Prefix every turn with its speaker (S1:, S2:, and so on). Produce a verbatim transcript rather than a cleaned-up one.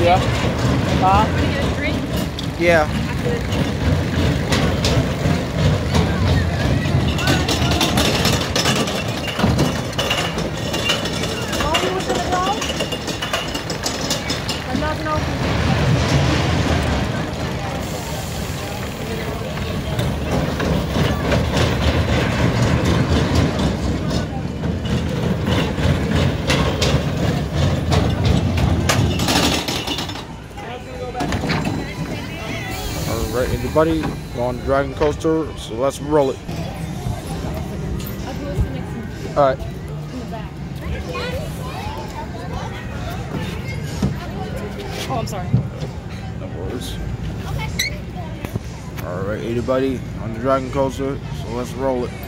S1: Yeah. Huh?
S2: Want to get a drink?
S1: Yeah.
S2: Oh, you was gonna go? There's nothing open.
S1: Alright, everybody, we're on the Dragon Coaster, so let's roll it. Alright.
S2: Oh, I'm sorry.
S1: No worries. Alright, everybody, on the Dragon Coaster, so let's roll it.